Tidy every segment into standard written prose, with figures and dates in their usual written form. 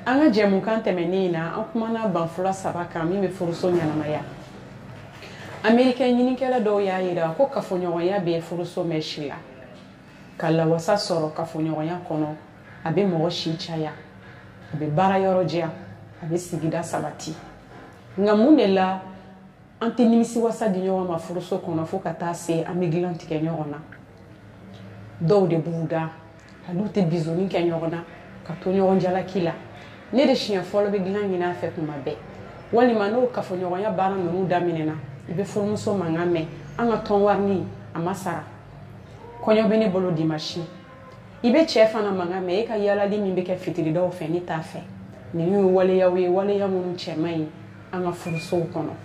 An ka jɛmukan tɛmɛnen na an kumana banfula saba kan min bɛ furuso ɲɛnamaya. Amerikɛn ɲinikɛla dɔw y'a yira ko kafoɲɔgɔnya bɛ furuso mɛn si la. Ka lawasa sɔrɔ kafoɲɔgɔnya kɔnɔ a bɛ mɔgɔ si caya, a bɛ baara yɔrɔ jɛya, a bɛ sigida sabati. Nka mun de la an tɛ nimisiwasa di ɲɔgɔn ma furuso kɔnɔ fo ka taa se an bɛ dilan tigɛ ɲɔgɔn na. Dɔw de b'u da hali tɛ bisoni kɛ ɲɔgɔn na ka to ɲɔgɔn jalaki la. Ne de siɲɛ fɔlɔ bɛ dilan ɲini a fɛ kuma bɛɛ. Walima n'o kafoɲɔgɔnya baara ninnu daminɛna i bɛ furumuso mankan mɛn an ka tɔn warini a ma sara. Kɔɲɔ bɛ ne bolo dimanche. I bɛ cɛ fana mankan mɛn e ka yaalali min bɛ kɛ fitiridaw fɛ ne t'a fɛ. Nin ye waleyaw ye waleya minnu cɛ man ɲi an ka furusow kɔnɔ.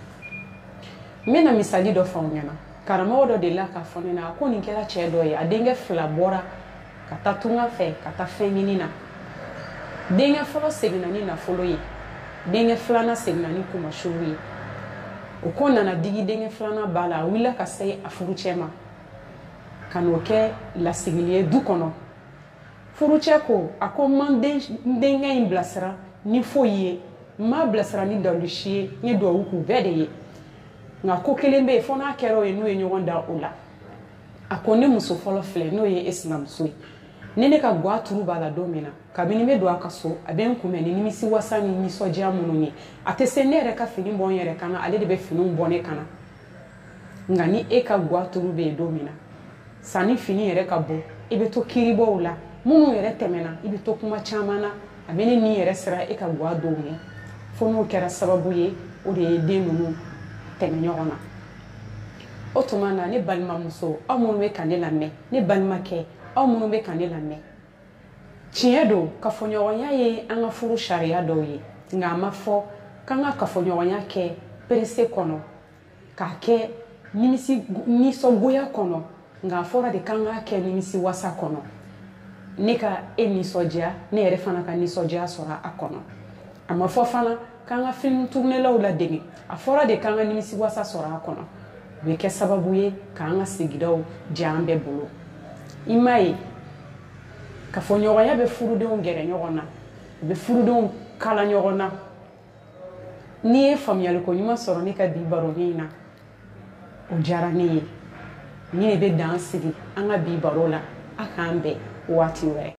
N bɛna misali dɔ fɔ aw ɲɛna. Karamɔgɔ dɔ de la k'a fɔ ne na ko nin kɛra cɛ dɔ ye a denkɛ 2 bɔra ka taa tunga fɛ ka taa fɛn ɲini na. Denkɛ fɔlɔ seginna ni nafolo ye, denkɛ 2nan seginna ni kumasuru ye. O ko nana digi denkɛ 2nan ba la a wulila ka se a furucɛ ma ka n'o kɛ lasigili ye du kɔnɔ. Furucɛ ko a ko n denkɛ in bilasira ni foyi ye, n m'a bilasira ni dawusi ye, n ye duwawu k'u bɛɛ de ye. Nka ko kelen bɛ yen fo n'a kɛra o ye n'o ye ɲɔgɔn da o la. A ko ne muso fɔlɔ filɛ n'o ye e sinamuso ye. Ni ne ka ga turu b'a la don min na kabini bɛ don a ka so a bɛ n kunbɛn ni nimisiwasa ni nisɔndiya minnu ye. A tɛ se ne yɛrɛ ka fini bɔ n yɛrɛ kan na ale de bɛ finiw bɔ ne kan na. Nka ni e ka ga turu bɛ yen don min na sanni fini yɛrɛ ka bɔ i bɛ to kiribɔw la minnu yɛrɛ tɛmɛna i bɛ to kuma caman na a bɛ ne ni yɛrɛ sera e ka ga dɔw ye. Fo n'o kɛra sababu ye o de ye den ninnu tɛmɛ ɲɔgɔn na. O tuma na ne balimamuso aw minnu bɛ ka ne lamɛn ne balimakɛ aw minnu bɛ ka ne lamɛn. Tiɲɛ don kafoɲɔgɔnya ye an ka furu sariya dɔw ye nka a ma fɔ k'an ka kafoɲɔgɔnya kɛ perese kɔnɔ k'a kɛ nisɔngoya kɔnɔ nka a fɔra de k'an k'a kɛ nimisiwasa kɔnɔ. Ne ka e nisɔndiya ne yɛrɛ fana ka nisɔndiya sɔrɔ a kɔnɔ. A ma fɔ fana k'an ka film tournelaw ladege a fɔra de k'an ka nimisiwasa sɔrɔ a kɔnɔ. O bɛ kɛ sababu ye k'an ka sigidaw diya an bɛɛ bolo. I m'a ye kafoɲɔgɔnya bɛ furudenw gɛrɛ ɲɔgɔn na u bɛ furudenw kala ɲɔgɔn na. N'i ye faamuyaliko ɲuman sɔrɔ ne ka bi baronin na o diyara ne ye. Ni ne bɛ dan sigi an ka bi baro la a k'an bɛn waati wɛrɛ.